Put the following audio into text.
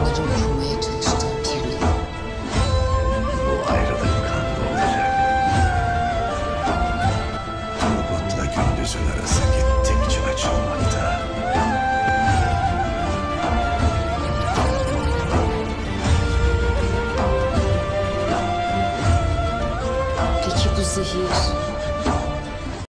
yıllardır kurmaya çalıştığım birlik. Bu ayrılık kanlı olacak. Turgut'la Gündüz'ün arası gittikçe açılmakta. Peki bu zehir